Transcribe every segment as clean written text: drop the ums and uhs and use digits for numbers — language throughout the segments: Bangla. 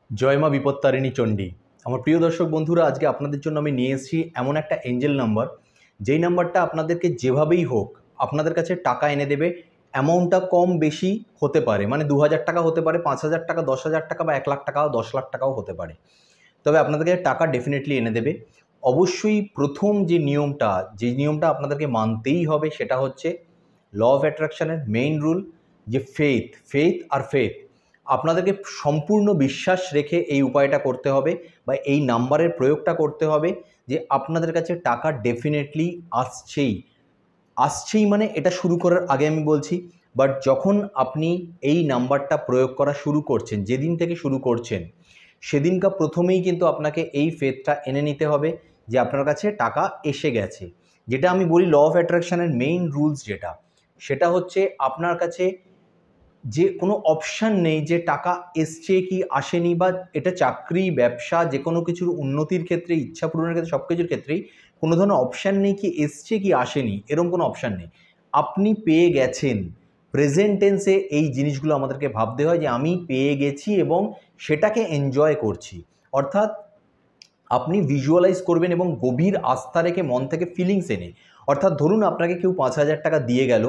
জয় মা বিপত্তারিণী চণ্ডী। আমার প্রিয় দর্শক বন্ধুরা, আজকে আপনাদের জন্য আমি নিয়ে এসেছি এমন একটা এঞ্জেল নাম্বার, যেই নাম্বারটা আপনাদেরকে যেভাবেই হোক আপনাদের কাছে টাকা এনে দেবে। অ্যামাউন্টটা কম বেশি হতে পারে, মানে 2000 টাকা হতে পারে, 5000 টাকা, 10,000 টাকা বা 1 লাখ টাকাও, 10 লাখ টাকাও হতে পারে। তবে আপনাদেরকে টাকা ডেফিনেটলি এনে দেবে। অবশ্যই প্রথম যে নিয়মটা আপনাদেরকে মানতেই হবে সেটা হচ্ছে ল অফ অ্যাট্রাকশনের মেইন রুল, যে ফেথ। আপনাদেরকে সম্পূর্ণ বিশ্বাস রেখে এই উপায়টা করতে হবে বা এই নাম্বারের প্রয়োগটা করতে হবে, যে আপনাদের কাছে টাকা ডেফিনেটলি আসছেই মানে এটা শুরু করার আগে আমি বলছি। বাট যখন আপনি এই নাম্বারটা প্রয়োগ করা শুরু করছেন, যেদিন থেকে শুরু করছেন সেদিনকার প্রথমেই কিন্তু আপনাকে এই ফেথটা এনে নিতে হবে যে আপনার কাছে টাকা এসে গেছে। যেটা আমি বলি ল অফ অ্যাট্রাকশনের মেইন রুলস, সেটা হচ্ছে আপনার কাছে যে কোনো অপশান নেই যে টাকা এসছে কি আসেনি, বা এটা চাকরি, ব্যবসা, যে কোনো কিছুর উন্নতির ক্ষেত্রে, ইচ্ছা পূরণের ক্ষেত্রে, সব কিছুর ক্ষেত্রেই কোনো ধরনের অপশান নেই কি এসছে কি আসেনি, এরকম কোনো অপশান নেই। আপনি পেয়ে গেছেন। প্রেজেন্ট টেন্সে এই জিনিসগুলো আমাদেরকে ভাবতে হয় যে আমি পেয়ে গেছি এবং সেটাকে এনজয় করছি। অর্থাৎ আপনি ভিজুয়ালাইজ করবেন এবং গভীর আস্থা রেখে মন থেকে ফিলিংস এনে, অর্থাৎ ধরুন আপনাকে কেউ 5,000 টাকা দিয়ে গেল,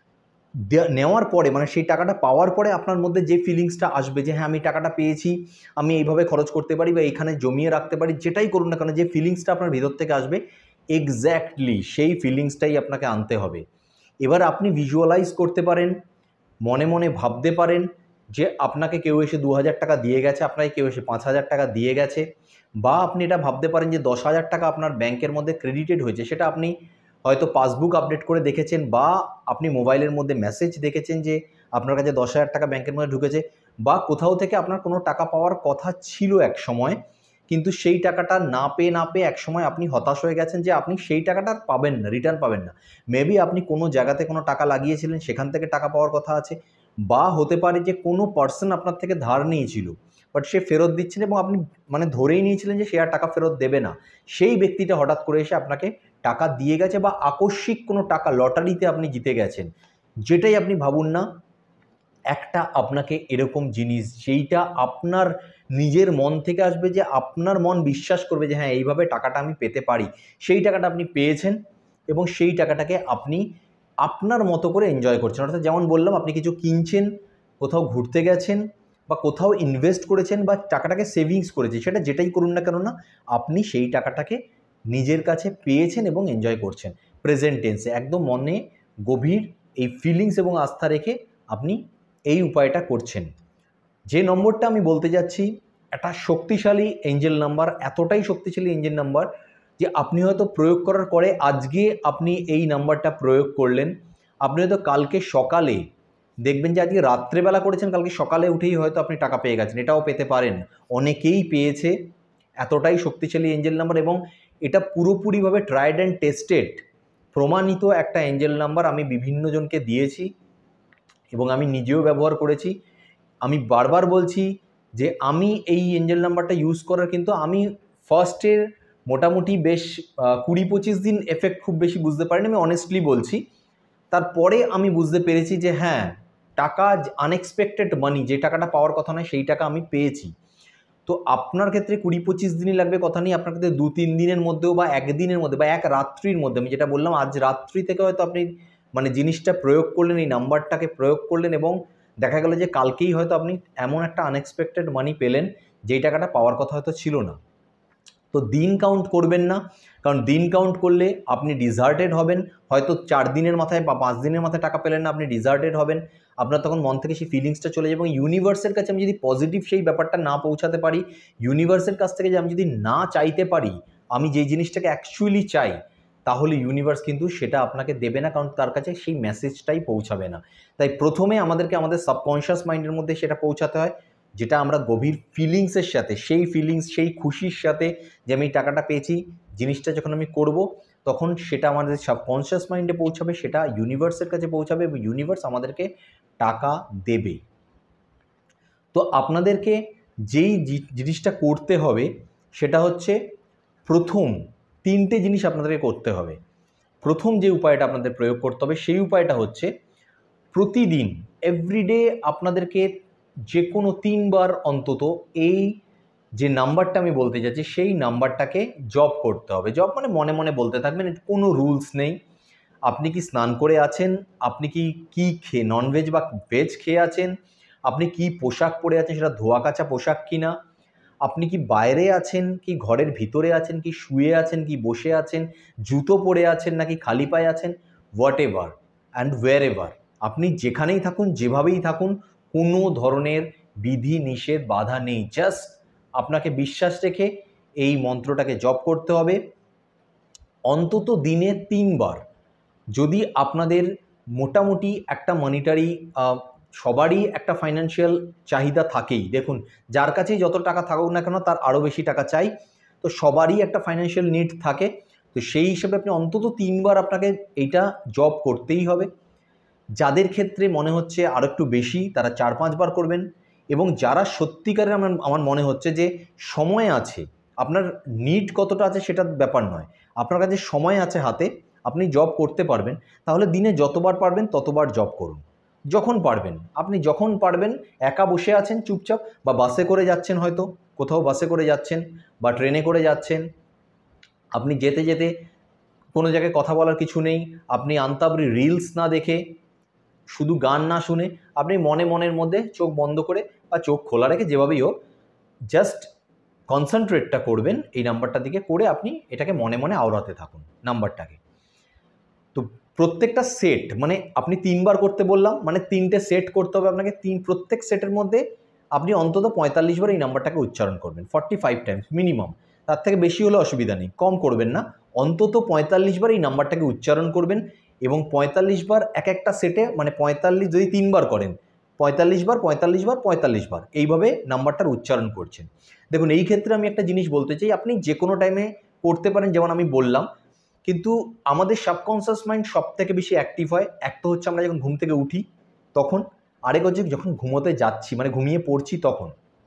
নেওয়ার পরে মানে সেই টাকাটা পাওয়ার পরে আপনার মধ্যে যে ফিলিংসটা আসবে যে হ্যাঁ আমি টাকাটা পেয়েছি, আমি এইভাবে খরচ করতে পারি বা এইখানে জমিয়ে রাখতে পারি, যেটাই করুন না কেন, যে ফিলিংসটা আপনার ভিতর থেকে আসবে এক্স্যাক্টলি সেই ফিলিংসটাই আপনাকে আনতে হবে। এবার আপনি ভিজুয়ালাইজ করতে পারেন, মনে মনে ভাবতে পারেন যে আপনাকে কেউ এসে 2,000 টাকা দিয়ে গেছে, আপনাকে কেউ এসে 5,000 টাকা দিয়ে গেছে, বা আপনি এটা ভাবতে পারেন যে 10,000 টাকা আপনার ব্যাংকের মধ্যে ক্রেডিটেড হয়েছে। সেটা আপনি হয়তো পাসবুক আপডেট করে দেখেছেন, বা আপনি মোবাইলের মধ্যে মেসেজ দেখেছেন যে আপনার কাছে 10,000 টাকা ব্যাংকের মধ্যে ঢুকেছে, বা কোথাও থেকে আপনার কোনো টাকা পাওয়ার কথা ছিল এক সময়, কিন্তু সেই টাকাটা না পেয়ে এক সময় আপনি হতাশ হয়ে গেছেন যে আপনি সেই টাকাটা আর পাবেন না, রিটার্ন পাবেন না। মেবি আপনি কোনো জায়গাতে কোনো টাকা লাগিয়েছিলেন, সেখান থেকে টাকা পাওয়ার কথা আছে, বা হতে পারে যে কোনো পার্সন আপনার থেকে ধার নিয়েছিল, বাট সে ফেরত দিচ্ছেন এবং আপনি মানে ধরেই নিয়েছিলেন যে সে আর টাকা ফেরত দেবে না। সেই ব্যক্তিটা হঠাৎ করে এসে আপনাকে টাকা দিয়ে গেছে, বা আকস্মিক কোনো টাকা লটারিতে আপনি জিতে গেছেন। যেটাই আপনি ভাবুন না, একটা আপনাকে এরকম জিনিস যেইটা আপনার নিজের মন থেকে আসবে, যে আপনার মন বিশ্বাস করবে যে হ্যাঁ এইভাবে টাকাটা আমি পেতে পারি, সেই টাকাটা আপনি পেয়েছেন এবং সেই টাকাটাকে আপনি আপনার মতো করে এনজয় করছেন। অর্থাৎ যেমন বললাম, আপনি কিছু কিনছেন, কোথাও ঘুরতে গেছেন, বা কোথাও ইনভেস্ট করেছেন, বা টাকাটাকে সেভিংস করেছেন, সেটা যেটাই করুন না কেন না, আপনি সেই টাকাটাকে নিজের কাছে পেয়েছেন এবং এনজয় করছেন। প্রেজেন্ট টেন্সে একদম মনে গভীর এই ফিলিংস এবং আস্থা রেখে আপনি এই উপায়টা করছেন। যে নম্বরটা আমি বলতে যাচ্ছি, একটা শক্তিশালী এঞ্জেল নাম্বার, এতটাই শক্তিশালী এঞ্জেল নাম্বার যে আপনি হয়তো প্রয়োগ করার পরে আজকে আপনি এই নাম্বারটা প্রয়োগ করলেন, আপনি হয়তো কালকে সকালে দেখবেন যে আজকে রাত্রেবেলা করেছেন, কালকে সকালে উঠেই হয়তো আপনি টাকা পেয়ে গেছেন। এটাও পেতে পারেন, অনেকেই পেয়েছে। এতটাই শক্তিশালী এঞ্জেল নাম্বার এবং এটা পুরোপুরিভাবে ট্রাইড অ্যান্ড টেস্টেড, প্রমাণিত একটা এঞ্জেল নাম্বার। আমি বিভিন্ন জনকে দিয়েছি এবং আমি নিজেও ব্যবহার করেছি। আমি বারবার বলছি যে আমি এই এঞ্জেল নাম্বারটা ইউজ করার, কিন্তু আমি ফার্স্টের মোটামুটি বেশ 20-25 দিন এফেক্ট খুব বেশি বুঝতে পারিনি, আমি অনেস্টলি বলছি। তারপরে আমি বুঝতে পেরেছি যে হ্যাঁ, টাকা, আনএক্সপেক্টেড মানি, যে টাকাটা পাওয়ার কথা নয় সেই টাকা আমি পেয়েছি। তো আপনার ক্ষেত্রে 20-25 দিনই লাগবে কথা নেই, আপনার ক্ষেত্রে 2-3 দিনের মধ্যেও বা একদিনের মধ্যে বা এক রাত্রির মধ্যে, আমি যেটা বললাম আজ রাত্রি থেকে হয়তো আপনি মানে জিনিসটা প্রয়োগ করলেন, এই নাম্বারটাকে প্রয়োগ করলেন এবং দেখা গেল যে কালকেই হয়তো আপনি এমন একটা আনএক্সপেক্টেড মানি পেলেন যেই টাকাটা পাওয়ার কথা হয়তো ছিল না। তো দিন কাউন্ট করবেন না, কারণ দিন কাউন্ট করলে আপনি ডিজার্টেড হবেন। হয়তো 4 দিনের মাথায় বা 5 দিনের মাথায় টাকা পেলেন না, আপনি ডিজার্টেড হবেন। আপনার তখন মন থেকে সেই ফিলিংসটা চলে যাবে এবং ইউনিভার্সের কাছে আমি যদি পজিটিভ সেই ব্যাপারটা না পৌঁছাতে পারি, ইউনিভার্সের কাছ থেকে যে আমি যদি না চাইতে পারি আমি যেই জিনিসটাকে অ্যাকচুয়ালি চাই, তাহলে ইউনিভার্স কিন্তু সেটা আপনাকে দেবে না, কারণ তার কাছে সেই মেসেজটাই পৌঁছাবে না। তাই প্রথমে আমাদেরকে আমাদের সাবকনশিয়াস মাইন্ডের মধ্যে সেটা পৌঁছাতে হয়, যেটা আমরা গভীর ফিলিংসের সাথে, সেই ফিলিংস, সেই খুশির সাথে যে আমি টাকাটা পেয়েছি, জিনিসটা যখন আমি করব তখন সেটা আমাদের সাবকনশিয়াস মাইন্ডে পৌঁছাবে, সেটা ইউনিভার্সের কাছে পৌঁছাবে এবং ইউনিভার্স আমাদেরকে টাকা দেবে। তো আপনাদেরকে যেই জিনিসটা করতে হবে সেটা হচ্ছে, প্রথম 3টে জিনিস আপনাদেরকে করতে হবে। প্রথম যে উপায়টা আপনাদের প্রয়োগ করতে হবে সেই উপায়টা হচ্ছে, প্রতিদিন এভরিডে আপনাদেরকে যে কোনো 3বার অন্তত এই যে নাম্বারটা আমি বলতে যাচ্ছি সেই নাম্বারটাকে জপ করতে হবে। জপ মানে মনে মনে বলতে থাকবেন, কোনো রুলস নেই। আপনি কি স্নান করে আছেন, আপনি কি খেয়ে ননভেজ বা ভেজ খেয়ে আছেন, আপনি কি পোশাক পরে আছেন, সেটা ধোয়া কাচা পোশাক কিনা, আপনি কি বাইরে আছেন কি ঘরের ভিতরে আছেন, কি শুয়ে আছেন কি বসে আছেন, জুতো পরে আছেন নাকি খালি পায়ে আছেন, whatever and wherever, আপনি যেখানেই থাকুন যেভাবেই থাকুন কোনো ধরনের বিধি নিষেধ বাধা নেই। জাস্ট আপনাকে বিশ্বাস রেখে এই মন্ত্রটাকে জপ করতে হবে অন্তত দিনে 3বার। যদি আপনাদের মোটামুটি একটা মনিটারি সবারই একটা ফাইন্যান্সিয়াল চাহিদা থাকেই, দেখুন যার কাছেই যত টাকা থাকুক না কেন তার আরও বেশি টাকা চাই, তো সবারই একটা ফাইন্যান্সিয়াল নিড থাকে। তো সেই হিসেবে আপনি অন্তত 3বার আপনাকে এইটা জব করতেই হবে। যাদের ক্ষেত্রে মনে হচ্ছে আরও একটু বেশি তারা 4-5বার করবেন। এবং যারা সত্যিকারের আমার মনে হচ্ছে যে সময় আছে, আপনার নিড কতটা আছে সেটা ব্যাপার নয়, আপনার কাছে সময় আছে হাতে, আপনি জব করতে পারবেন, তাহলে দিনে যতবার পারবেন ততবার জব করুন। যখন পারবেন, আপনি যখন পারবেন, একা বসে আছেন চুপচাপ বা বাসে করে যাচ্ছেন, হয়তো কোথাও বাসে করে যাচ্ছেন বা ট্রেনে করে যাচ্ছেন, আপনি যেতে যেতে কোনো জায়গায় কথা বলার কিছু নেই, আপনি আন্তাবড়ি রিলস না দেখে, শুধু গান না শুনে, আপনি মনের মধ্যে চোখ বন্ধ করে বা চোখ খোলা রেখে যেভাবেই হোক জাস্ট কনসেন্ট্রেটটা করবেন এই নাম্বারটার দিকে, করে আপনি এটাকে মনে মনে আওড়াতে থাকুন নাম্বারটাকে। তো প্রত্যেকটা সেট মানে আপনি 3বার করতে বললাম, মানে 3টে সেট করতে হবে আপনাকে, প্রত্যেক সেটের মধ্যে আপনি অন্তত 45বার এই নাম্বারটাকে উচ্চারণ করবেন, 45 টাইমস মিনিমাম। তার থেকে বেশি হলে অসুবিধা নেই, কম করবেন না, অন্তত 45বার এই নাম্বারটাকে উচ্চারণ করবেন। এবং 45বার এক একটা সেটে, মানে 45 যদি 3বার করেন, 45বার 45বার 45বার এইভাবে নাম্বারটার উচ্চারণ করছেন। দেখুন এই ক্ষেত্রে আমি একটা জিনিস বলতে চাই, আপনি যে কোনো টাইমে করতে পারেন যেমন আমি বললাম, কিন্তু আমাদের সাবকনসিয়াস মাইন্ড সব থেকে বেশি অ্যাক্টিভ হয়, এক তো হচ্ছে আমরা যখন ঘুম থেকে উঠি তখন, আরেক হচ্ছে যখন ঘুমোতে যাচ্ছি মানে ঘুমিয়ে পড়ছি তখন।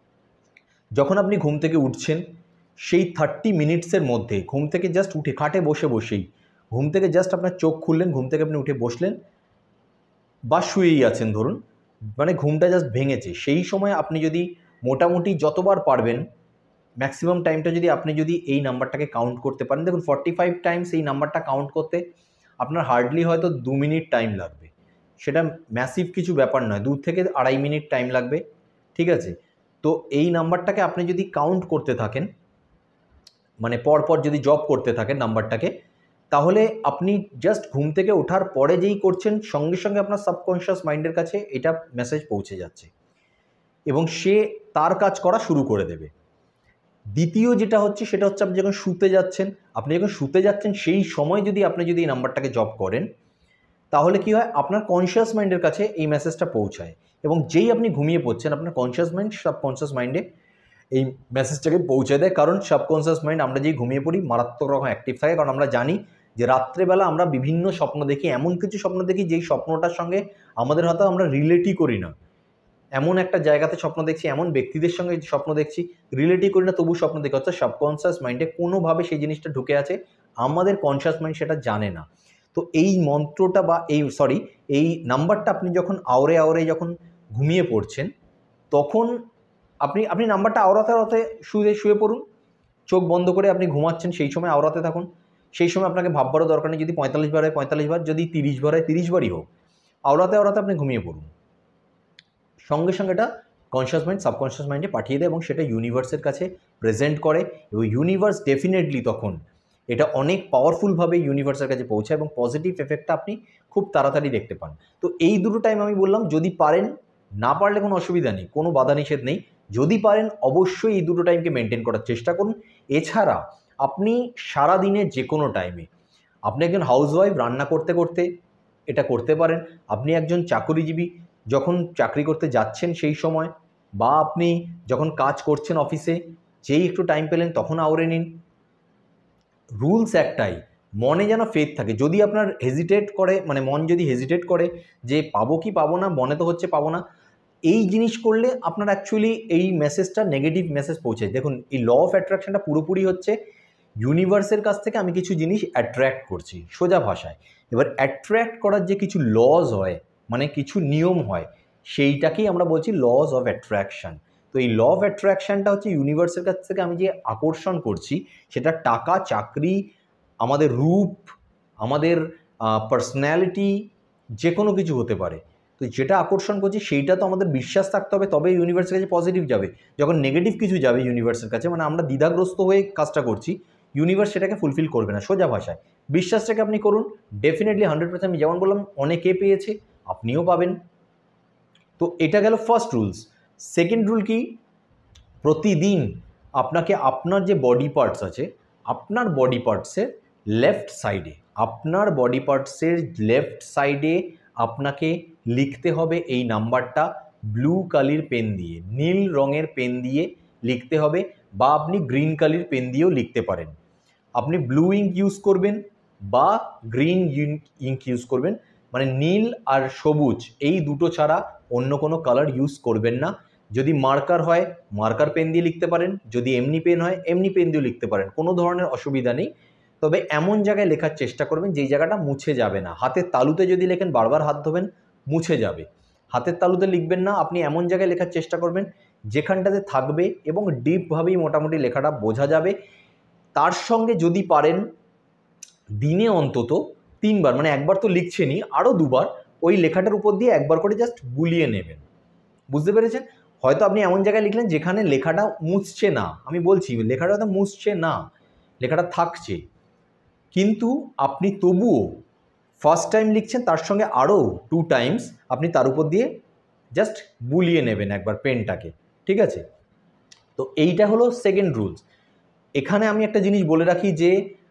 যখন আপনি ঘুম থেকে উঠছেন সেই 30 মিনিটসের মধ্যে ঘুম থেকে জাস্ট উঠে খাটে বসে বসেই ঘুম থেকে জাস্ট আপনার চোখ খুললেন, ঘুম থেকে আপনি উঠে বসলেন বা শুয়েই আছেন ধরুন, মানে ঘুমটা জাস্ট ভেঙেছে, সেই সময় আপনি যদি মোটামুটি যতবার পারবেন ম্যাক্সিমাম টাইমটা যদি এই নাম্বারটাকে কাউন্ট করতে পারেন, দেখুন 45 টাইমস এই নাম্বারটা কাউন্ট করতে আপনার হার্ডলি হয়তো 2 মিনিট টাইম লাগবে, সেটা ম্যাসিভ কিছু ব্যাপার নয়, 2 থেকে 2.5 মিনিট টাইম লাগবে, ঠিক আছে। তো এই নাম্বারটাকে আপনি যদি কাউন্ট করতে থাকেন, মানে পরপর যদি জব করতে থাকেন নাম্বারটাকে, তাহলে আপনি জাস্ট ঘুম থেকে ওঠার পরে যেই করছেন সঙ্গে সঙ্গে আপনার সাবকনশিয়াস মাইন্ডের কাছে এটা মেসেজ পৌঁছে যাচ্ছে এবং সে তার কাজ করা শুরু করে দেবে। দ্বিতীয় যেটা হচ্ছে সেটা হচ্ছে আপনি যখন শুতে যাচ্ছেন সেই সময় যদি আপনি এই নাম্বারটাকে জব করেন, তাহলে কি হয়, আপনার কনশিয়াস মাইন্ডের কাছে এই মেসেজটা পৌঁছায় এবং যেই আপনি ঘুমিয়ে পড়ছেন আপনার কনশিয়াস মাইন্ড সাবকনশিয়াস মাইন্ডে এই মেসেজটাকে পৌঁছে দেয়। কারণ সাবকনশিয়াস মাইন্ড আমরা যেই ঘুমিয়ে পড়ি মারাত্মক রকম অ্যাক্টিভ থাকে, কারণ আমরা জানি যে রাত্রেবেলা আমরা বিভিন্ন স্বপ্ন দেখি, এমন কিছু স্বপ্ন দেখি যেই স্বপ্নটার সঙ্গে আমাদের হয়তো আমরা রিলেটই করি না, এমন একটা জায়গাতে স্বপ্ন দেখছি, এমন ব্যক্তিদের সঙ্গে স্বপ্ন দেখছি, রিলেটই করি না তবু স্বপ্ন দেখি, অর্থাৎ সাবকনশিয়াস মাইন্ডে কোনোভাবে সেই জিনিসটা ঢুকে আছে, আমাদের কনশিয়াস মাইন্ড সেটা জানে না। তো এই মন্ত্রটা বা এই নাম্বারটা আপনি যখন আওড়ে আওড়ে যখন ঘুমিয়ে পড়ছেন তখন আপনি নাম্বারটা আওড়াতে আওড়াতে শুয়ে পড়ুন, চোখ বন্ধ করে আপনি ঘুমাচ্ছেন সেই সময় আওড়াতে থাকুন। সেই সময় আপনাকে ভাববারও দরকার নেই, যদি 45 বার হয় 45 বার, যদি 30 বার হয় 30 বারই হোক, আওড়াতে আওড়াতে আপনি ঘুমিয়ে পড়ুন। সঙ্গে সঙ্গে এটা কনশিয়াস মাইন্ড সাবকনশিয়াস মাইন্ডে পাঠিয়ে দেয় এবং সেটা ইউনিভার্সের কাছে প্রেজেন্ট করে এবং ইউনিভার্স ডেফিনেটলি তখন এটা অনেক পাওয়ারফুলভাবে ইউনিভার্সের কাছে পৌঁছায় এবং পজিটিভ এফেক্টটা আপনি খুব তাড়াতাড়ি দেখতে পান। তো এই দুটো টাইম আমি বললাম, যদি পারেন, না পারলে কোনো অসুবিধা নেই, কোনো বাধা নিষেধ নেই, যদি পারেন অবশ্যই এই দুটো টাইমকে মেনটেন করার চেষ্টা করুন। এছাড়া আপনি সারাদিনে যে কোনো টাইমে, আপনি একজন হাউসওয়াইফ রান্না করতে করতে এটা করতে পারেন, আপনি একজন চাকরিজীবী যখন চাকরি করতে যাচ্ছেন সেই সময়, বা আপনি যখন কাজ করছেন অফিসে যেই একটু টাইম পেলেন তখন আওড়ে নিন। রুলস একটাই, মনে যেন ফেথ থাকে, যদি আপনার হেজিটেট করে, মানে মন যদি হেজিটেট করে যে পাবো কি পাবো না, মনে তো হচ্ছে পাবো না, এই জিনিস করলে আপনার অ্যাকচুয়ালি এই মেসেজটা নেগেটিভ মেসেজ পৌঁছায়। দেখুন এই ল অফ অ্যাট্রাকশনটা পুরোপুরি হচ্ছে ইউনিভার্সের কাছ থেকে আমি কিছু জিনিস অ্যাট্রাক্ট করছি সোজা ভাষায়। এবার অ্যাট্রাক্ট করার যে কিছু লজ হয়, মানে কিছু নিয়ম হয়, সেইটাকেই আমরা বলছি লজ অফ অ্যাট্রাকশান। তো এই ল অফ অ্যাট্রাকশানটা হচ্ছে ইউনিভার্সের কাছ থেকে আমি যে আকর্ষণ করছি, সেটা টাকা, চাকরি, আমাদের রূপ, আমাদের পার্সোনালিটি, যে কোনো কিছু হতে পারে। তো যেটা আকর্ষণ করছি সেইটা তো আমাদের বিশ্বাস থাকতে হবে, তবে ইউনিভার্সের কাছে পজিটিভ যাবে। যখন নেগেটিভ কিছু যাবে ইউনিভার্সের কাছে, মানে আমরা দ্বিধাগ্রস্ত হয়ে কাজটা করছি, ইউনিভার্স সেটাকে ফুলফিল করবে না। সোজা ভাষায় বিশ্বাসটাকে আপনি করুন, ডেফিনেটলি 100%। আমি যেমন বললাম অনেকে পেয়েছে, আপনিও পাবেন। তো এটা গেল ফার্স্ট রুলস। সেকেন্ড রুল কি? প্রতিদিন আপনাকে আপনার যে বডি পার্টস আছে, আপনার বডি পার্টসের লেফট সাইডে, আপনার বডি পার্টসের লেফট সাইডে আপনাকে লিখতে হবে এই নাম্বারটা ব্লু কালির পেন দিয়ে, নীল রঙের পেন দিয়ে লিখতে হবে, বা আপনি গ্রিন কালির পেন দিয়েও লিখতে পারেন। আপনি ব্লু ইঙ্ক ইউজ করবেন বা গ্রিন ইঙ্ক ইউজ করবেন, মানে নীল আর সবুজ এই দুটো ছাড়া অন্য কোনো কালার ইউজ করবেন না। যদি মার্কার হয় মার্কার পেন দিয়ে লিখতে পারেন, যদি এমনি পেন হয় এমনি পেন দিয়েও লিখতে পারেন, কোনো ধরনের অসুবিধা নেই। তবে এমন জায়গায় লেখার চেষ্টা করবেন যেই জায়গাটা মুছে যাবে না। হাতের তালুতে যদি লেখেন বারবার হাত ধোবেন, মুছে যাবে। হাতের তালুতে লিখবেন না, আপনি এমন জায়গায় লেখার চেষ্টা করবেন যেখানটাতে থাকবে এবং ডিপভাবেই মোটামুটি লেখাটা বোঝা যাবে। তার সঙ্গে যদি পারেন দিনে অন্তত 3 বার, মানে একবার তো লিখছেনই, আরও 2 বার ওই লেখাটার উপর দিয়ে একবার করে জাস্ট বুলিয়ে নেবেন। বুঝতে পেরেছেন? হয়তো আপনি এমন জায়গায় লিখলেন যেখানে লেখাটা মুছছে না, আমি বলছি লেখাটা হয়তো মুছছে না, লেখাটা থাকছে, কিন্তু আপনি তবুও ফার্স্ট টাইম লিখছেন, তার সঙ্গে আরও 2 টাইমস আপনি তার উপর দিয়ে জাস্ট বুলিয়ে নেবেন একবার পেনটাকে। ঠিক আছে? তো এইটা হলো সেকেন্ড রুলস। এখানে আমি একটা জিনিস বলে রাখি যে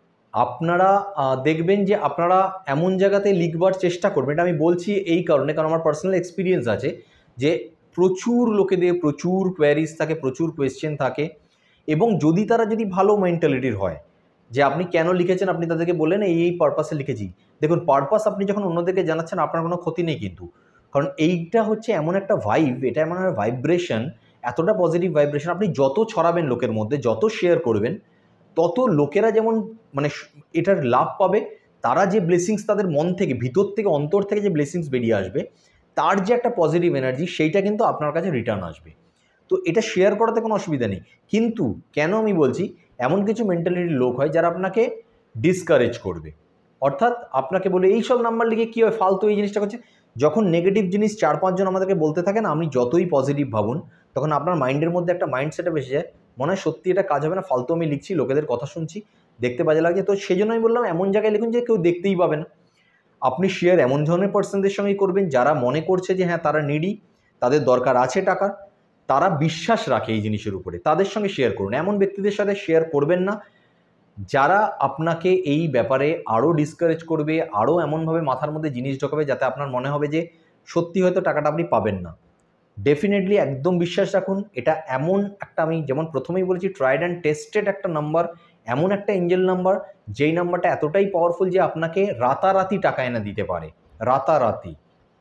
আপনারা দেখবেন যে আপনারা এমন জায়গাতে লিখবার চেষ্টা করবেন, এটা আমি বলছি এই কারণে, কারণ আমার পার্সোনাল এক্সপিরিয়েন্স আছে যে প্রচুর লোকেদের প্রচুর কোয়ারিজ থাকে, প্রচুর কোয়েশ্চেন থাকে, এবং যদি তারা ভালো মেন্টালিটির হয় যে আপনি কেন লিখেছেন, আপনি তাদেরকে বললেন এই পারপাসে লিখেছি। দেখুন, পারপাস আপনি যখন অন্যদেরকে জানাচ্ছেন আপনার কোনো ক্ষতি নেই কিন্তু, কারণ এইটা হচ্ছে এমন একটা ভাইব, এটা এমন একটা ভাইব্রেশন, এতটা পজিটিভ ভাইব্রেশন, আপনি যত ছড়াবেন লোকের মধ্যে, যত শেয়ার করবেন, তত লোকেরা যেমন মানে এটার লাভ পাবে, তারা যে ব্লেসিংস তাদের মন থেকে, ভিতর থেকে, অন্তর থেকে যে ব্লেসিংস বেরিয়ে আসবে, তার যে একটা পজিটিভ এনার্জি, সেইটা কিন্তু আপনার কাছে রিটার্ন আসবে। তো এটা শেয়ার করাতে কোনো অসুবিধা নেই। কিন্তু কেন আমি বলছি, এমন কিছু মেন্টালিটির লোক হয় যারা আপনাকে ডিসকারেজ করবে, অর্থাৎ আপনাকে বলে এইসব নাম্বার লিখে কী হয়, ফালতু এই জিনিসটা করছে। যখন নেগেটিভ জিনিস 4-5 জন আমাদেরকে বলতে থাকেন, আপনি যতই পজিটিভ ভাবুন, তখন আপনার মাইন্ডের মধ্যে একটা মাইন্ডসেটে বেশি যায়, মনে হয় সত্যি এটা কাজ হবে না, ফালতু আমি লিখছি, লোকেদের কথা শুনছি, দেখতে বাজে লাগছে। তো সেই জন্য আমি বললাম এমন জায়গায় লিখুন যে কেউ দেখতেই পাবে না। আপনি শেয়ার এমন ধরনের পার্সনদের সঙ্গেই করবেন যারা মনে করছে যে হ্যাঁ তারা নিডি, তাদের দরকার আছে টাকার, তারা বিশ্বাস রাখে এই জিনিসের উপরে, তাদের সঙ্গে শেয়ার করুন। এমন ব্যক্তিদের সাথে শেয়ার করবেন না যারা আপনাকে এই ব্যাপারে আরও ডিসকারেজ করবে, আরও এমনভাবে মাথার মধ্যে জিনিস ঢোকাবে যাতে আপনার মনে হবে যে সত্যি হয়তো টাকাটা আপনি পাবেন না। ডেফিনেটলি একদম বিশ্বাস রাখুন, এটা এমন একটা, আমি যেমন প্রথমেই বলেছি, ট্রাইড অ্যান্ড টেস্টেড একটা নাম্বার, এমন একটা এঞ্জেল নাম্বার যেই নাম্বারটা এতটাই পাওয়ারফুল যে আপনাকে রাতারাতি টাকা এনে দিতে পারে। রাতারাতি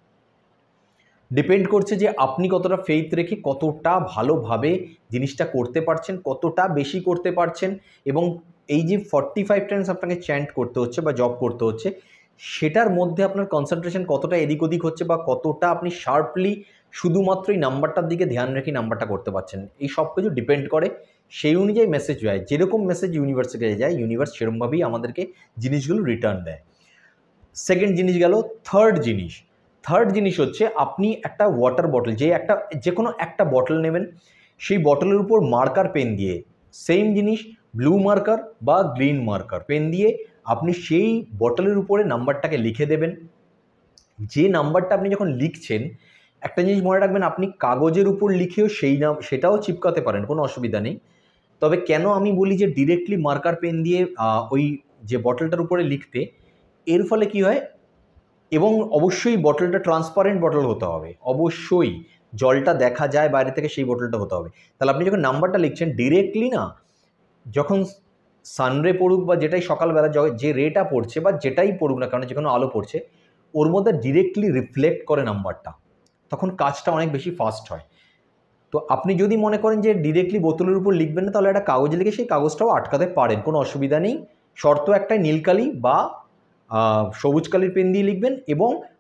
ডিপেন্ড করছে যে আপনি কতটা ফেইথ রেখে কতটা ভালোভাবে জিনিসটা করতে পারছেন, কতটা বেশি করতে পারছেন, এবং এই যে 45 টাইমস আপনাকে চ্যান্ট করতে হচ্ছে বা জব করতে হচ্ছে, সেটার মধ্যে আপনার কনসেন্ট্রেশন কতটা এদিক ওদিক হচ্ছে, বা কতটা আপনি শার্পলি শুধুমাত্র এই নাম্বারটার দিকে ধ্যান রেখে নাম্বারটা করতে পারছেন, এই সব কিছু ডিপেন্ড করে। সেই অনুযায়ী মেসেজ যায়, যেরকম মেসেজ ইউনিভার্সের কাছে যায়, ইউনিভার্স সেরকমভাবেই আমাদেরকে জিনিসগুলো রিটার্ন দেয়। সেকেন্ড জিনিস গেল। থার্ড জিনিস হচ্ছে আপনি একটা ওয়াটার বটল, যে কোনো একটা বটল নেবেন, সেই বটলের উপর মার্কার পেন দিয়ে, সেম জিনিস ব্লু মার্কার বা গ্রিন মার্কার পেন দিয়ে আপনি সেই বটলের উপরে নাম্বারটাকে লিখে দেবেন। যে নাম্বারটা আপনি যখন লিখছেন, একটা জিনিস মনে রাখবেন, আপনি কাগজের উপর লিখেও সেটাও চিপকাতে পারেন, কোনো অসুবিধা নেই। তবে কেন আমি বলি যে ডিরেক্টলি মার্কার পেন দিয়ে ওই যে বটলটার উপরে লিখতে, এর ফলে কি হয়, এবং অবশ্যই বটলটা ট্রান্সপারেন্ট বটল হতে হবে, অবশ্যই জলটা দেখা যায় বাইরে থেকে, সেই বটলটা হতে হবে। তাহলে আপনি যখন নাম্বারটা লিখছেন ডিরেক্টলি না, যখন সানরে পড়ুক বা যেটাই সকালবেলা যে রেটা পড়ছে বা যেটাই পড়ুক না কারণ, যে কোনো আলো পড়ছে, ওর মধ্যে ডিরেক্টলি রিফ্লেক্ট করে নাম্বারটা, তখন কাজটা অনেক বেশি ফাস্ট হয়। তো আপনি যদি মনে করেন যে ডিরেক্টলি বোতলের উপর লিখবেন না, তাহলে একটা কাগজে লিখে সেই কাগজটাও আটকাতে পারেন, কোনো অসুবিধা নেই। শর্ত একটাই, নীল কালি বা সবুজ কালির পেন দিয়ে লিখবেন, এবং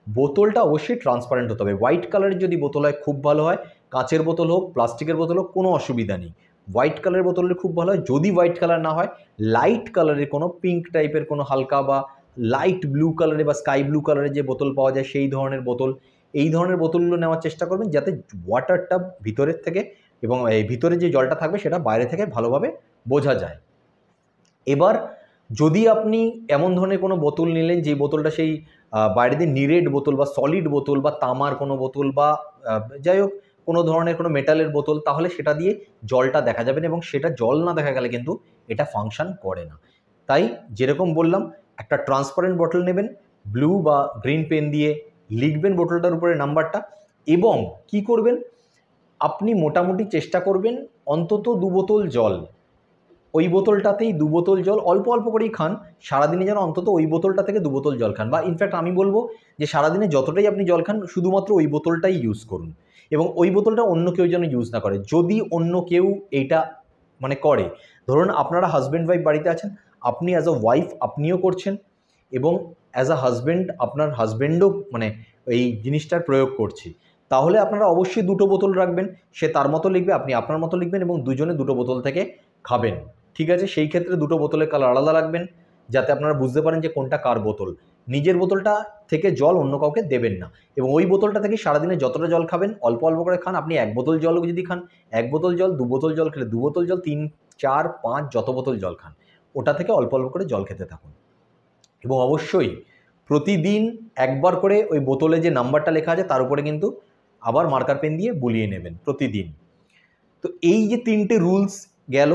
বোতলটা অবশ্যই ট্রান্সপারেন্ট হতে হবে। হোয়াইট কালারের যদি বোতল হয় খুব ভালো হয়, কাঁচের বোতল হোক প্লাস্টিকের বোতল হোক কোনো অসুবিধা নেই। হোয়াইট কালারের বোতল হলে খুব ভালো হয়। যদি হোয়াইট কালার না হয়, লাইট কালারের কোনো পিঙ্ক টাইপের কোনো হালকা বা লাইট ব্লু কালারের বা স্কাই ব্লু কালারের যে বোতল পাওয়া যায় সেই ধরনের বোতল, এই ধরনের বোতলগুলো নেওয়ার চেষ্টা করবেন যাতে ওয়াটারটা ভিতরের থেকে এবং এই ভিতরে যে জলটা থাকবে সেটা বাইরে থেকে ভালোভাবে বোঝা যায়। এবার যদি আপনি এমন ধরনের কোনো বোতল নিলেন যে বোতলটা সেই বাইরে দিয়ে নিরেট বোতল বা সলিড বোতল বা তামার কোনো বোতল বা যাই হোক কোনো ধরনের কোনো মেটালের বোতল, তাহলে সেটা দিয়ে জলটা দেখা যাবে না এবং সেটা জল না দেখা গেলে কিন্তু এটা ফাংশন করে না। তাই যেরকম বললাম, একটা ট্রান্সপারেন্ট বোতল নেবেন, ব্লু বা গ্রিন পেন দিয়ে লিখবেন বোতলটার উপরে নাম্বারটা, এবং কি করবেন, আপনি মোটামুটি চেষ্টা করবেন অন্তত 2 বোতল জল, ওই বোতলটাতেই 2 বোতল জল অল্প অল্প করেই খান। সারাদিনে যেন অন্তত ওই বোতলটা থেকে 2 বোতল জল খান, বা ইনফ্যাক্ট আমি বলবো যে সারাদিনে যতটাই আপনি জল খান শুধুমাত্র ওই বোতলটাই ইউজ করুন, এবং ওই বোতলটা অন্য কেউ যেন ইউজ না করে। যদি অন্য কেউ এইটা মানে করে, ধরুন আপনারা হাজব্যান্ড ওয়াইফ বাড়িতে আছেন, আপনি অ্যাজ আ ওয়াইফ আপনিও করছেন এবং অ্যাজ আ হাজব্যান্ড আপনার হাজব্যান্ডও মানে এই জিনিসটার প্রয়োগ করছে, তাহলে আপনারা অবশ্যই 2টো বোতল রাখবেন। সে তার মতো লিখবে, আপনি আপনার মতো লিখবেন এবং দুজনে 2টো বোতল থেকে খাবেন। ঠিক আছে, সেই ক্ষেত্রে 2টো বোতলের কালার আলাদা রাখবেন যাতে আপনারা বুঝতে পারেন যে কোনটা কার বোতল। নিজের বোতলটা থেকে জল অন্য কাউকে দেবেন না, এবং ওই বোতলটা থেকে সারাদিনে যতটা জল খাবেন অল্প অল্প করে খান। আপনি 1 বোতল জল যদি খান 1 বোতল জল, 2 বোতল জল খেলে 2 বোতল জল, 3, 4, 5 যত বোতল জল খান ওটা থেকে অল্প অল্প করে জল খেতে থাকুন। এবং অবশ্যই প্রতিদিন একবার করে ওই বোতলে যে নাম্বারটা লেখা আছে তার উপরে কিন্তু আবার মার্কার পেন দিয়ে বুলিয়ে নেবেন প্রতিদিন। তো এই যে 3টে রুলস গেল,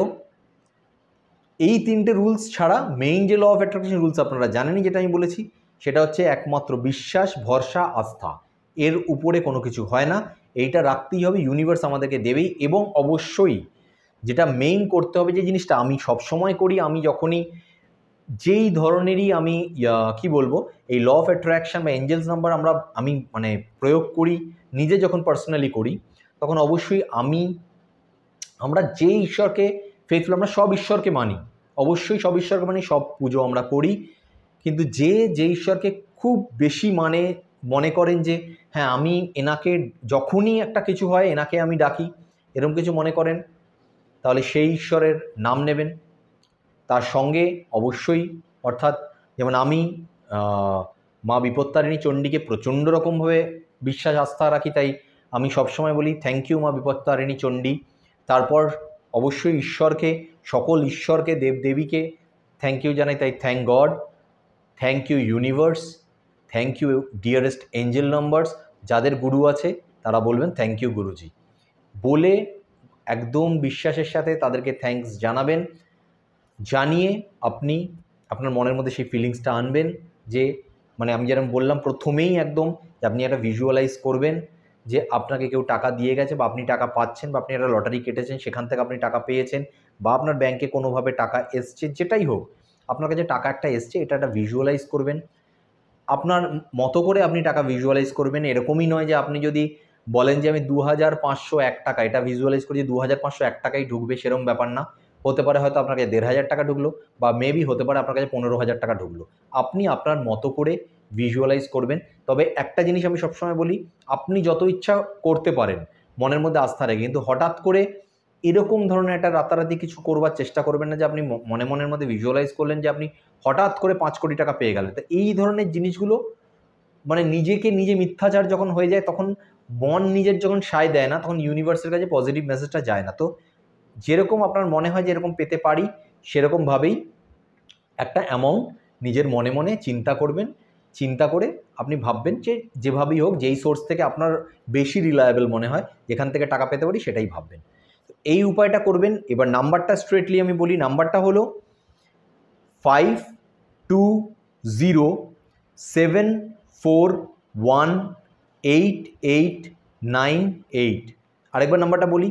এই 3টে রুলস ছাড়া মেইন যে ল অফ অ্যাট্রাকশন রুলস আপনারা জানেনই, যেটা আমি বলেছি, সেটা হচ্ছে একমাত্র বিশ্বাস, ভরসা, আস্থা, এর উপরে কোনো কিছু হয় না। এইটা রাখতেই হবে, ইউনিভার্স আমাদেরকে দেবেই। এবং অবশ্যই যেটা মেইন করতে হবে, যে জিনিসটা আমি সবসময় করি, আমি যখনই যেই ধরনেরই আমি কি বলবো এই ল অফ অ্যাট্রাকশন বা এঞ্জেলস নাম্বার আমি মানে প্রয়োগ করি, নিজে যখন পার্সোনালি করি, তখন অবশ্যই আমরা যে ঈশ্বরকে ফেথফুল, আমরা সব ঈশ্বরকে মানি, অবশ্যই সব ঈশ্বরকে মানি, সব পুজো আমরা করি, কিন্তু যে ঈশ্বরকে খুব বেশি মনে করেন যে হ্যাঁ আমি এনাকে যখনই একটা কিছু হয় এনাকে আমি ডাকি, এরকম কিছু মনে করেন, তাহলে সেই ঈশ্বরের নাম নেবেন। তার সঙ্গে অবশ্যই, অর্থাৎ যেমন আমি মা বিপত্তারিণী চণ্ডীকে প্রচণ্ড রকমভাবে বিশ্বাস আস্থা রাখি, তাই আমি সবসময় বলি থ্যাংক ইউ মা বিপত্তারিণী চণ্ডী। তারপর অবশ্যই ঈশ্বরকে, সকল ঈশ্বরকে, দেবদেবীকে থ্যাংক ইউ জানাই, তাই thank God, thank you universe, thank you dearest angel numbers. যাদের গুরু আছে তারা বলবেন থ্যাংক ইউ গুরুজি বলে একদম বিশ্বাসের সাথে তাদেরকে থ্যাঙ্কস জানাবেন। জানিয়ে আপনি আপনার মনের মধ্যে সেই ফিলিংসটা আনবেন যে মানে আমি যেরকম বললাম প্রথমেই একদম, যে আপনি একটা ভিজুয়ালাইজ করবেন যে আপনাকে কেউ টাকা দিয়ে গেছে, বা আপনি টাকা পাচ্ছেন, বা আপনি একটা লটারি কেটেছেন সেখান থেকে আপনি টাকা পেয়েছেন, বা আপনার ব্যাংকে কোনোভাবে টাকা এসছে, যেটাই হোক আপনার কাছে টাকা একটা এসছে, এটা একটা ভিজুয়ালাইজ করবেন। আপনার মতো করে আপনি টাকা ভিজুয়ালাইজ করবেন। এরকমই নয় যে আপনি যদি বলেন যে আমি 2501 টাকা এটা ভিজুয়ালাইজ করি, 2501 টাকাই ঢুকবে, সেরকম ব্যাপার না। হতে পারে হয়তো আপনার কাছে 1500 টাকা ঢুকলো, বা মেবি হতে পারে আপনার কাছে 15,000 টাকা ঢুকলো। আপনি আপনার মতো করে ভিজুয়ালাইজ করবেন। তবে একটা জিনিস আমি সবসময় বলি, আপনি যত ইচ্ছা করতে পারেন মনের মধ্যে আস্থা রেখে, কিন্তু হঠাৎ করে এরকম ধরনের একটা রাতারাতি কিছু করবার চেষ্টা করবেন না যে আপনি মনের মধ্যে ভিজুয়ালাইজ করলেন যে আপনি হঠাৎ করে 5 কোটি টাকা পেয়ে গেলেন। তো এই ধরনের জিনিসগুলো মানে নিজেকে নিজে মিথ্যাচার যখন হয়ে যায়, তখন মন নিজের যখন সায় দেয় না, তখন ইউনিভার্সের কাছে পজিটিভ মেসেজটা যায় না। তো যেরকম আপনার মনে হয় যে এরকম পেতে পারি, সেরকমভাবেই একটা অ্যামাউন্ট নিজের মনে মনে চিন্তা করবেন। চিন্তা করে আপনি ভাববেন যে যেভাবেই হোক, যেই সোর্স থেকে আপনার বেশি রিলায়েবল মনে হয়, যেখান থেকে টাকা পেতে পারি সেটাই ভাববেন। এই উপায়টা করবেন। এবার নাম্বারটা স্ট্রেটলি আমি বলি, নাম্বারটা হলো 5207418898। আরেকবার নাম্বারটা বলি,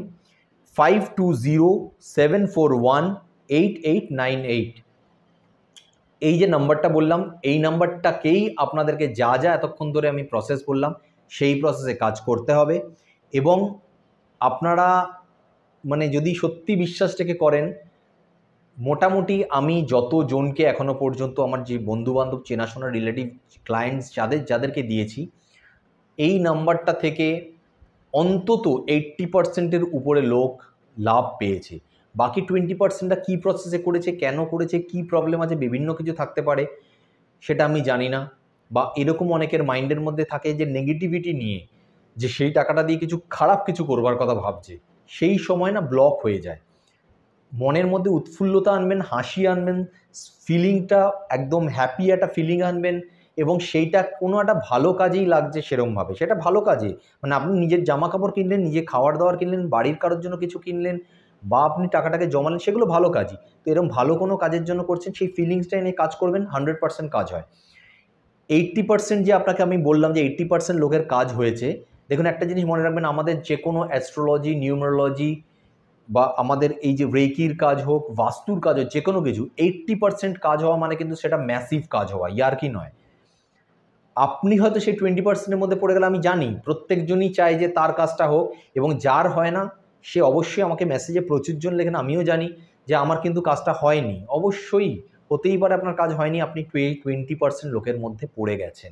5207418898। এই যে নাম্বারটা বললাম, এই নাম্বারটাকেই আপনাদেরকে যা যা এতক্ষণ ধরে আমি প্রসেস বললাম সেই প্রসেসে কাজ করতে হবে। এবং আপনারা মানে যদি সত্যি বিশ্বাসটাকে করেন, মোটামুটি আমি যতজনকে এখনো পর্যন্ত আমার যে বন্ধুবান্ধব চেনাশোনা রিলেটিভ ক্লায়েন্টস যাদেরকে দিয়েছি, এই নাম্বারটা থেকে অন্তত 80%-এর উপরে লোক লাভ পেয়েছে। বাকি 20%টা কী প্রসেসে করেছে, কেন করেছে, কী প্রবলেম আছে, বিভিন্ন কিছু থাকতে পারে, সেটা আমি জানি না। বা এরকম অনেকের মাইন্ডের মধ্যে থাকে যে নেগেটিভিটি নিয়ে, যে সেই টাকাটা দিয়ে কিছু খারাপ কিছু করবার কথা ভাবছে, সেই সময় না ব্লক হয়ে যায়। মনের মধ্যে উৎফুল্লতা আনবেন, হাসি আনবেন, ফিলিংটা একদম হ্যাপি একটা ফিলিং আনবেন, এবং সেইটা কোনো একটা ভালো কাজেই লাগছে সেরমভাবে, সেটা ভালো কাজে, মানে আপনি নিজের জামা কাপড় কিনলেন, নিজে খাওয়ার দাওয়ার কিনলেন, বাড়ির কারোর জন্য কিছু কিনলেন, বা আপনি টাকাটাকে জমালেন, সেগুলো ভালো কাজই। তো এরকম ভালো কোনো কাজের জন্য করছেন, সেই ফিলিংসটা এনে কাজ করবেন, 100% কাজ হয়। 80% যে আপনাকে আমি বললাম যে 80% লোকের কাজ হয়েছে, দেখুন একটা জিনিস মনে রাখবেন, আমাদের যে কোনো অ্যাস্ট্রোলজি, নিউমারোলজি, বা আমাদের এই যে রেকির কাজ হোক, বাস্তুর কাজ হোক, যে কোনো কিছু 80% কাজ হওয়া মানে কিন্তু সেটা ম্যাসিভ কাজ হওয়া, ইয়ার্কি নয়। আপনি হয়তো সেই 20%-এর মধ্যে পড়ে গেলে, আমি জানি প্রত্যেকজনই চায় যে তার কাজটা হোক, এবং যার হয় না সে অবশ্যই আমাকে মেসেজে প্রচুরজন লেখেন, আমিও জানি যে আমার কিন্তু কাজটা হয়নি। অবশ্যই হতেই পারে আপনার কাজ হয়নি, আপনি 20% লোকের মধ্যে পড়ে গেছেন।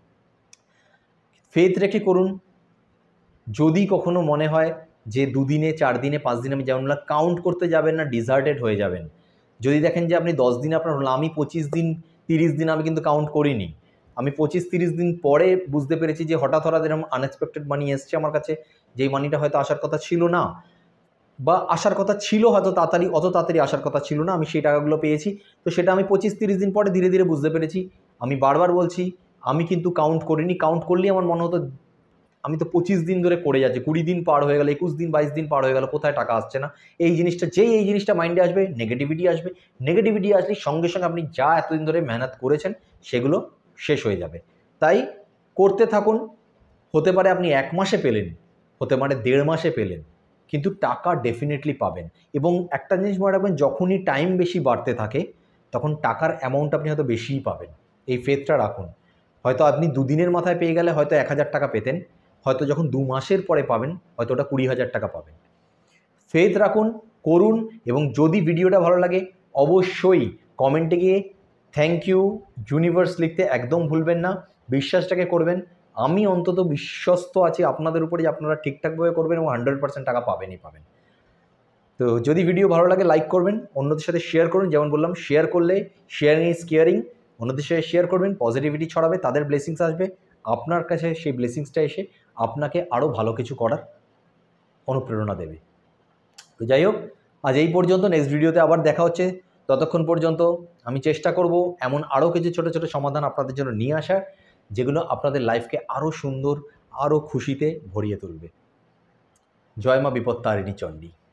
ফেথ রেখে করুন। যদি কখনো মনে হয় যে 2 দিনে, 4 দিনে, 5 দিনে, আমি যেমন কাউন্ট করতে যাবেন না, ডিজার্টেড হয়ে যাবেন। যদি দেখেন যে আপনি 10 দিনে আপনার হলো, আমি 25 দিন, 30 দিন আমি কিন্তু কাউন্ট করিনি। আমি 25-30 দিন পরে বুঝতে পেরেছি যে হঠাৎ এরকম আনএক্সপেক্টেড মানি এসছে আমার কাছে, যেই মানিটা হয়তো আসার কথা ছিল না, বা আসার কথা ছিল হয়তো অত তাড়াতাড়ি আসার কথা ছিল না, আমি সেই টাকাগুলো পেয়েছি। তো সেটা আমি 25-30 দিন পরে ধীরে ধীরে বুঝতে পেরেছি। আমি বারবার বলছি, আমি কিন্তু কাউন্ট করিনি। কাউন্ট করলেই আমার মনে হতো আমি তো 25 দিন ধরে করে যাচ্ছি, 20 দিন পার হয়ে গেল, 21 দিন, 22 দিন পার হয়ে গেল, কোথায় টাকা আসছে না। এই জিনিসটা মাইন্ডে আসবে, নেগেটিভিটি আসবে। নেগেটিভিটি আসলে সঙ্গে সঙ্গে আপনি যা এতদিন ধরে মেহনত করেছেন সেগুলো শেষ হয়ে যাবে। তাই করতে থাকুন। হতে পারে আপনি 1 মাসে পেলেন, হতে পারে 1.5 মাসে পেলেন, কিন্তু টাকা ডেফিনেটলি পাবেন। এবং একটা জিনিস মনে রাখবেন, যখনই টাইম বেশি বাড়তে থাকে, তখন টাকার অ্যামাউন্ট আপনি হয়তো বেশিই পাবেন। এই ফেথটা রাখুন। হয়তো আপনি 2 দিনের মাথায় পেয়ে গেলে হয়তো 1000 টাকা পেতেন, হয়তো যখন 2 মাসের পরে পাবেন হয়তো ওটা 20,000 টাকা পাবেন। ফেথ রাখুন, করুন। এবং যদি ভিডিওটা ভালো লাগে, অবশ্যই কমেন্টে গিয়ে থ্যাংক ইউ ইউনিভার্স লিখতে একদম ভুলবেন না। বিশ্বাসটাকে করবেন। আমি অন্তত বিশ্বস্ত আছি আপনাদের উপরে যে আপনারা ঠিকঠাকভাবে করবেন এবং 100% টাকা পাবেনই পাবেন। তো যদি ভিডিও ভালো লাগে লাইক করবেন, অন্যদের সাথে শেয়ার করুন। যেমন বললাম, শেয়ার করলে শেয়ারিং ইজ কেয়ারিং। অন্যদের সাথে শেয়ার করবেন, পজিটিভিটি ছড়াবে, তাদের ব্লেসিংস আসবে, আপনার কাছে সেই ব্লেসিংসটা এসে আপনাকে আরও ভালো কিছু করার অনুপ্রেরণা দেবে। তো যাই হোক, আজ এই পর্যন্ত। নেক্সট ভিডিওতে আবার দেখা হচ্ছে। ততক্ষণ পর্যন্ত আমি চেষ্টা করব এমন আরও কিছু ছোটো ছোটো সমাধান আপনাদের জন্য নিয়ে আসার, যেগুলো আপনাদের লাইফকে আরও সুন্দর, আরও খুশিতে ভরিয়ে তুলবে। জয় মা বিপত্তারিণী চণ্ডী।